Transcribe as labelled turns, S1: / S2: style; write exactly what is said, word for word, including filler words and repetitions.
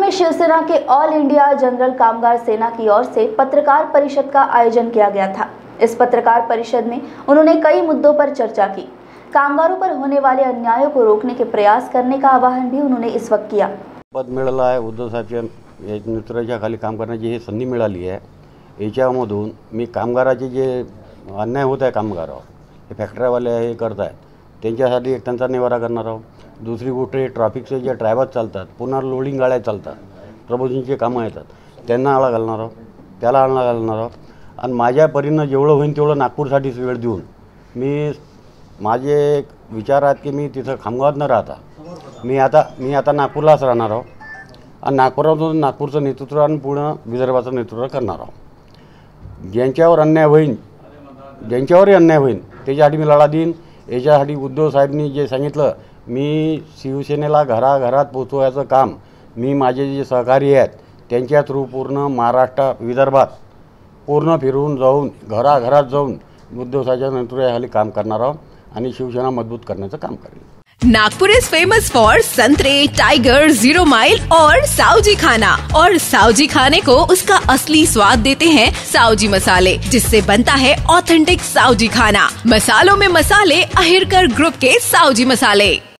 S1: में शिवसेना के all India general Kamgar Sena की ओर से पत्रकार परिषद का आयोजन किया गया था। इस पत्रकार परिषद में उन्होंने कई मुद्दों पर चर्चा की। कामगारों पर होने वाले अन्यायों को रोकने के प्रयास करने का आवाहन भी उन्होंने इस वक्त किया।
S2: पद मिळालं आहे, उद्धव साहेबच्या नेतृत्वाच्या खाली काम करण्याची ही संधी मिळाली आहे। याच्यामधून मी कामगाराचे जे अन्याय होत आहे कामगारावर, हे फॅक्टरीवाले हे करत आहेत त्यांच्यासाठी एक त्यांचा निवारा करणार आहोत। दुसरी गोष्ट हे ट्रॅफिकचे जे ड्रायव्हर चालतात, पुन्हा लोडिंग गाड्या चालतात, प्रबोधनचे कामं येतात, त्यांना आळा घालणार आहोत, त्याला आळा घालणार आहोत। आणि माझ्या परीनं जेवढं होईल तेवढं नागपूरसाठीच वेळ देऊन मी माझे विचार आहेत की मी तिथं खामगावात न राहता मी आता मी आता नागपूरलाच राहणार आहोत आणि नागपुरातून नागपूरचं नेतृत्व आणि पूर्ण विदर्भाचं नेतृत्व करणार आहोत। ज्यांच्यावर अन्याय होईल, ज्यांच्यावरही अन्याय होईल त्याच्यासाठी मी लढा देईन। याच्यासाठी उद्धव साहेबांनी जे सांगितलं, मी शिवसेनेला घराघरात पोचवायचं काम मी माझे जे सहकारी आहेत त्यांच्या थ्रू पूर्ण महाराष्ट्र विदर्भात पूर्ण फिरून जाऊन घराघरात जाऊन उद्धव साहेबांच्या नेतृत्वाखाली काम करणार आहोत आणि शिवसेना मजबूत करण्याचं काम करेन।
S3: नागपुर इज फेमस फॉर संतरे, टाइगर, जीरो माइल और साउजी खाना। और साउजी खाने को उसका असली स्वाद देते हैं साउजी मसाले, जिससे बनता है ऑथेंटिक साउजी खाना। मसालों में मसाले अहिरकर ग्रुप के साउजी मसाले।